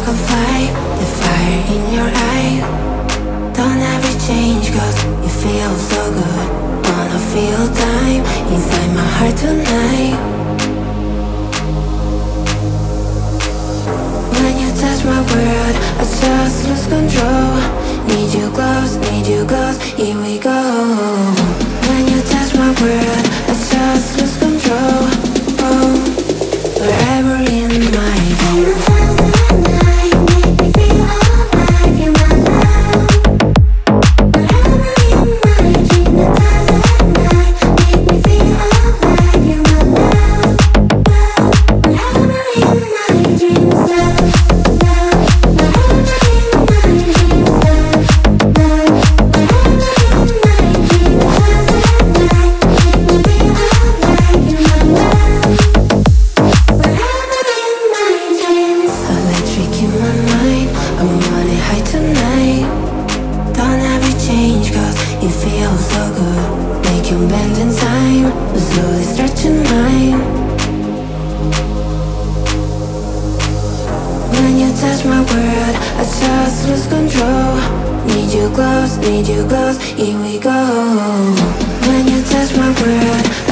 can fly, the fire in your eye. Don't ever change cause you feel so good. Wanna feel time inside my heart tonight. When you touch my world, I just lose control. Need you close, here we go. When you touch my world, I just lose control. Oh, forever in my dreams. Need you close, here we go. When you touch my world,